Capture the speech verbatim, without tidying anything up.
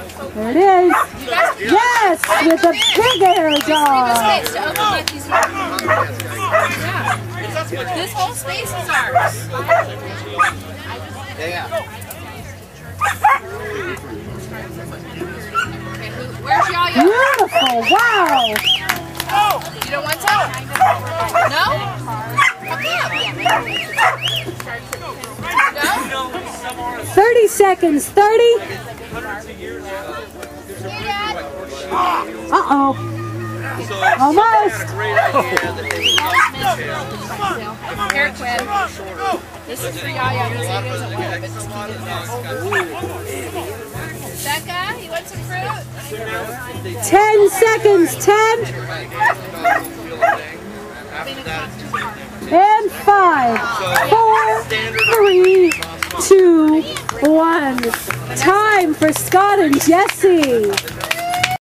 There it is. Yes, with the big air dog. This whole space is ours. Yeah. Okay, who, where's Yaya? Beautiful, wow. You don't want to? No? No? thirty seconds, thirty. Uh-oh. Almost. Here, Quinn. This is for Yaya. This isn't wet, but just keep it. Becca, you want some fruit? ten seconds, ten. And five, four, three, two, one. Time for Scott and Jessie.